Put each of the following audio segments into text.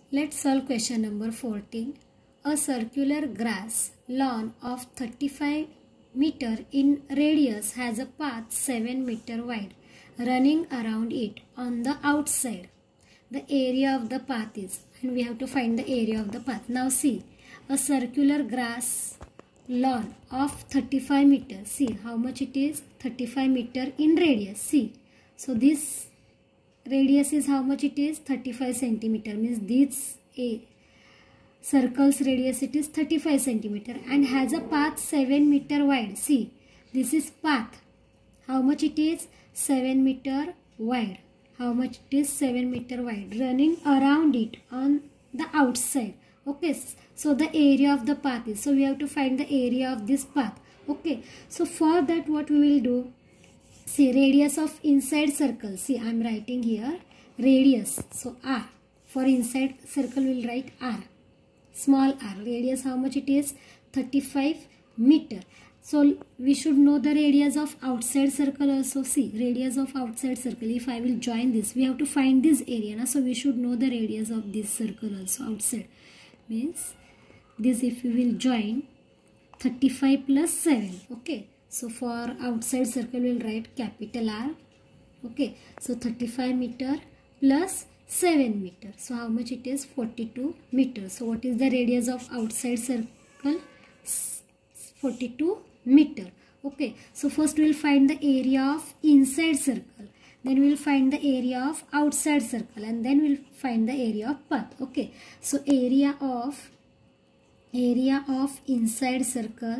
Let's solve question number 14. A circular grass lawn of 35 meter in radius has a path 7 meter wide running around it on the outside. The area of the path is, and we have to find the area of the path. Now see, a circular grass lawn of 35 meter. See how much it is, 35 meter in radius. See, so this radius is how much it is, 35 centimeter, means this a circle's radius it is 35 centimeter and has a path 7 meter wide. See, this is path, how much it is, 7 meter wide. How much it is, 7 meter wide, running around it on the outside. Okay, so the area of the path is, so we have to find the area of this path. Okay, so for that what we will do, see, radius of inside circle. See, I am writing here radius. So R. For inside circle we will write R. Small r. Radius how much it is? 35 meter. So we should know the radius of outside circle also. See, radius of outside circle. If I will join this, we have to find this area. So we should know the radius of this circle also outside. Means this, if we will join 35 plus 7. Okay. So for outside circle we will write capital R. Okay. So 35 meter plus 7 meter. So how much it is? 42 meters. So what is the radius of outside circle? 42 meter. Okay. So first we will find the area of inside circle. Then we will find the area of outside circle. And then we will find the area of path. Okay. So area of inside circle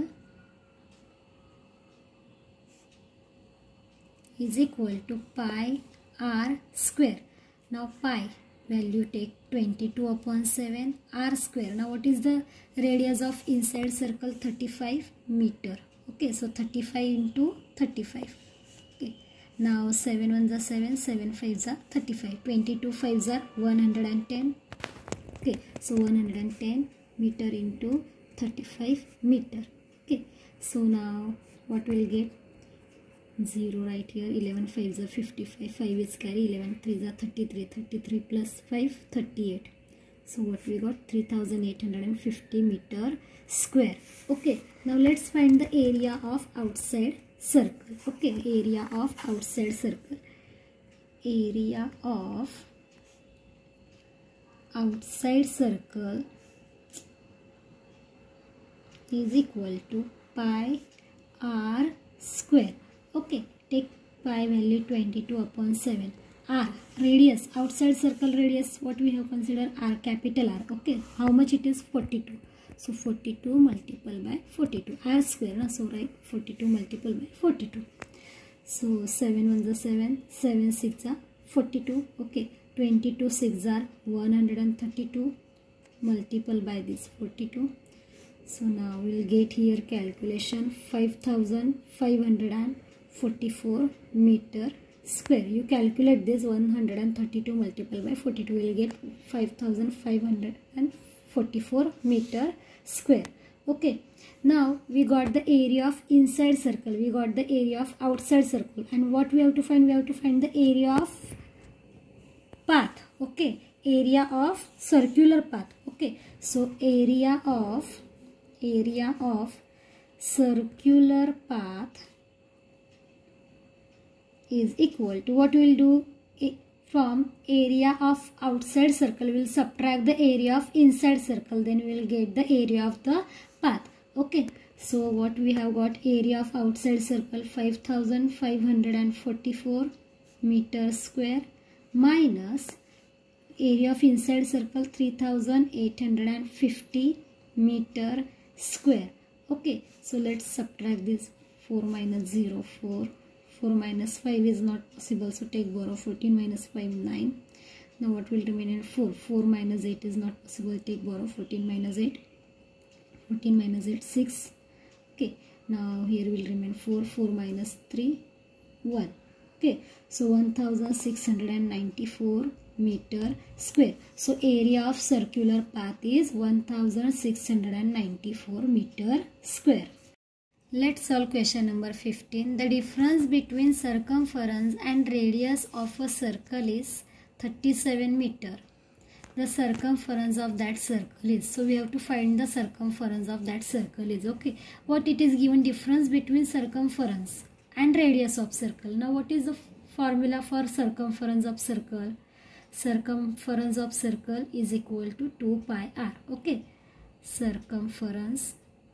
is equal to pi r square. Now pi value take 22 upon 7 r square. Now what is the radius of inside circle? 35 meter. Okay, so 35 into 35. Okay, now 7 ones are 7, 7 fives are 35, 22 fives are 110. Okay, so 110 meter into 35 meter. Okay, so now what will get? 0 right here, 11 5s are 55, 5 is carry, 11 3s are 33, 33 plus 5, 38. So what we got? 3850 meter square. Okay, now let's find the area of outside circle. Okay, area of outside circle. Area of outside circle is equal to pi r square. Okay, take pi value 22 upon 7. R, radius, outside circle radius, what we have considered? R, capital R. Okay, how much it is? 42. So 42 multiplied by 42. R square, so right, 42 multiplied by 42. So 7 ones are 7, 7 6 are 42. Okay, 22 6 are 132 multiplied by this 42. So now we will get here calculation 5544 meter square. You calculate this, 132 multiplied by 42 will get 5544 meter square. Okay, now we got the area of inside circle, we got the area of outside circle, and what we have to find? We have to find the area of path. Okay, area of circular path. Okay, so area of circular path is equal to, what we will do? From area of outside circle we will subtract the area of inside circle, then we will get the area of the path. Okay, so what we have got? Area of outside circle 5544 meter square minus area of inside circle 3850 meter square. Okay, so let's subtract this. 4 minus 0 4, 4 minus 5 is not possible, so take borrow. 14 minus 5 9. Now what will remain in 4? 4 minus 8 is not possible, take borrow. 14 minus 8, 14 minus 8 6. Okay, now here will remain 4, 4 minus 3 1. Okay, so 1694 meter square. So area of circular path is 1694 meter square. Let's solve question number 15. The difference between circumference and radius of a circle is 37 meter. the circumference of that circle is. So we have to find the circumference of that circle is. Okay, what it is given, difference between circumference and radius of circle. Now what is the formula for circumference of circle? Circumference of circle is equal to 2 pi r. Okay, circumference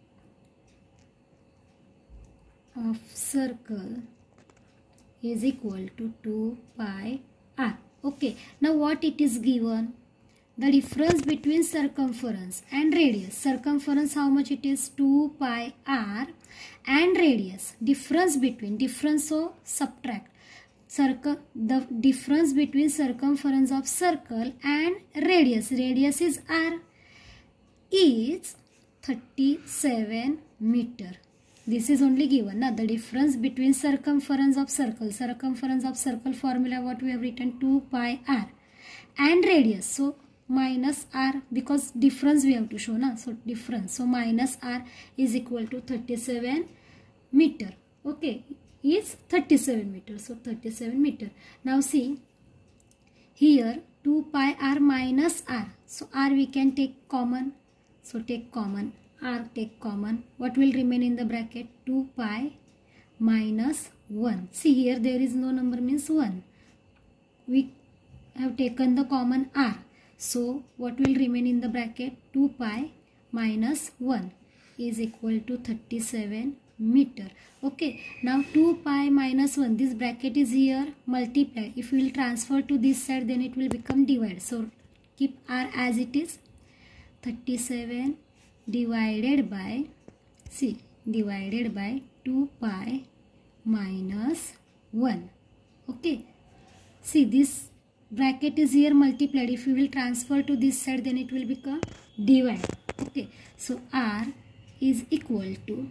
of circle is equal to 2 pi r. Okay, now what it is given? The difference between circumference and radius. Circumference, how much it is? 2 pi r, and radius. Difference between, difference, so subtract. The difference between circumference of circle and radius. Radius is r, is 37 meter. This is only given. Now the difference between circumference of circle. Circumference of circle formula what we have written, 2 pi r, and radius. So minus r, because difference we have to show na. So difference. So minus r is equal to 37 meter. Okay, is 37 meter. So 37 meter. Now see here 2 pi r minus r. So r we can take common. So take common. R take common. What will remain in the bracket? 2 pi minus 1. See here there is no number, means 1. We have taken the common r. So what will remain in the bracket? 2 pi minus 1 is equal to 37 meter. Okay, now 2 pi minus 1, this bracket is here, multiply. If we will transfer to this side, then it will become divide. So keep r as it is. 37 divided by, see, divided by 2 pi minus 1. Okay, see this bracket is here multiplied. If we will transfer to this side, then it will become divide. Okay, so r is equal to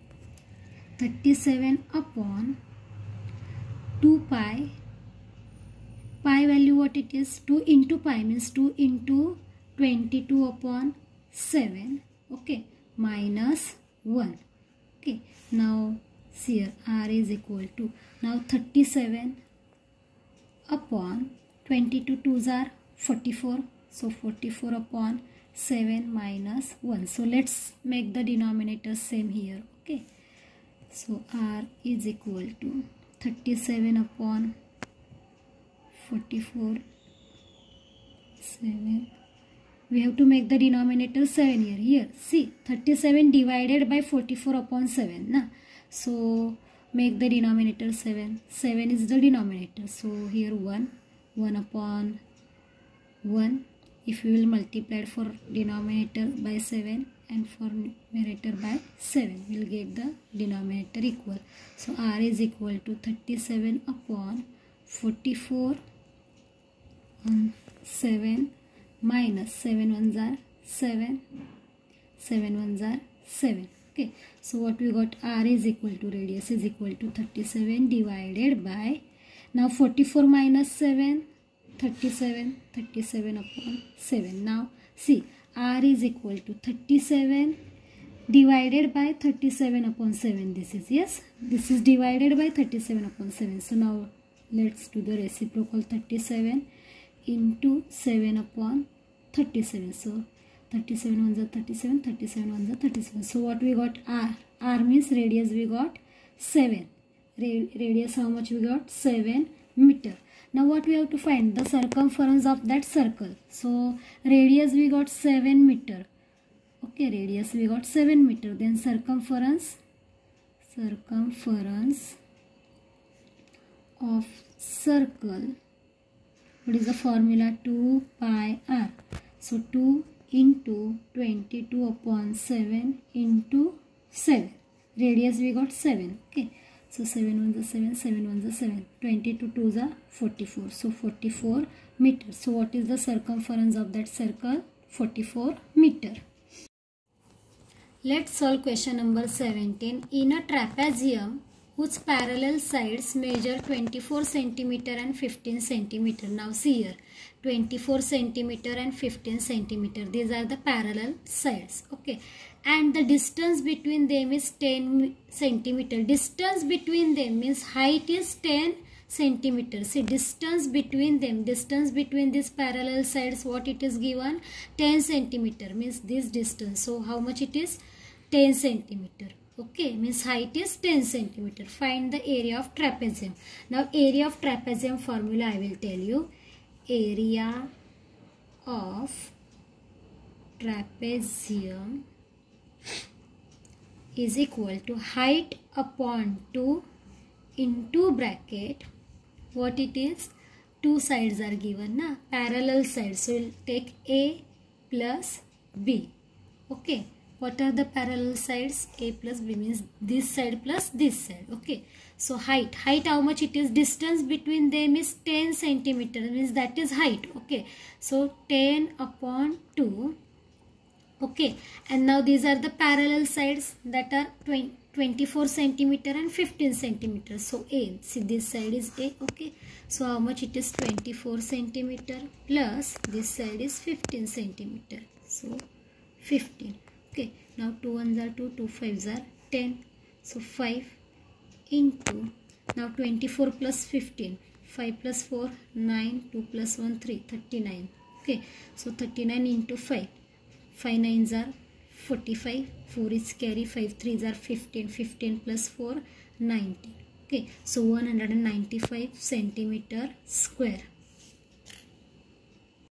37 upon 2 pi. Pi value what it is? 2 into pi means 2 into 22 upon 7. Okay, minus 1. Okay, now see here r is equal to, now 37 upon 22 2s are 44. So 44 upon 7 minus 1. So let's make the denominator same here. Okay, so r is equal to 37 upon 44 7. We have to make the denominator 7 here. Here see 37 divided by 44 upon 7 na? So make the denominator 7. 7 is the denominator. So here 1 upon 1. If we will multiply for denominator by 7 and for numerator by 7, we will get the denominator equal. So r is equal to 37 upon 44 on 7 minus 7 ones are 7, 7 ones are 7. Okay, so what we got, r is equal to, radius is equal to 37 divided by, now 44 minus 7, 37, 37 upon 7. Now see, r is equal to 37 divided by 37 upon 7. This is, yes, this is divided by 37 upon 7. So now let's do the reciprocal. 37 into 7 upon 37. So 37 ones are 37, 37 ones are 37. So what we got, r means radius we got 7. Radius how much we got? 7 meter. Now what we have to find? The circumference of that circle. So radius we got 7 meter. Okay, radius we got 7 meter. Then circumference of circle. What is the formula? 2 pi r. So 2 into 22 upon 7 into 7. Radius we got 7. Okay. So 7 ones are 7, 7 ones are 7. 22 2s are 44. So 44 meters. So what is the circumference of that circle? 44 meter. Let's solve question number 17. In a trapezium whose parallel sides measure 24 centimeter and 15 centimeter. Now see here, 24 centimeter and 15 centimeter. These are the parallel sides. Okay. And the distance between them is 10 centimeter. Distance between them means height is 10 centimeter. See, distance between them, distance between these parallel sides, what it is given? 10 centimeter, means this distance. So how much it is? 10 centimeter. Okay, means height is 10 centimeter. Find the area of trapezium. Now area of trapezium formula I will tell you. Area of trapezium is equal to height upon 2 into bracket. What it is? Two sides are given, na? Parallel sides. So we'll take A plus B. Okay. What are the parallel sides? A plus B means this side plus this side. Okay. So height how much it is? Distance between them is 10 centimeter, means that is height. Okay. So 10 upon 2. Okay. And now these are the parallel sides that are 24 centimeter and 15 centimeter. So A, see this side is A. Okay. So how much it is? 24 centimeter plus this side is 15 centimeter. So 15. Okay, now 2 ones are 2, 2 5s are 10. So 5 into, now 24 plus 15, 5 plus 4, 9, 2 plus 1, 3, 39. Okay, so 39 into 5, 5 9s are 45, 4 is carry, 5 3s are 15, 15 plus 4, 19. Okay, so 195 centimeter square.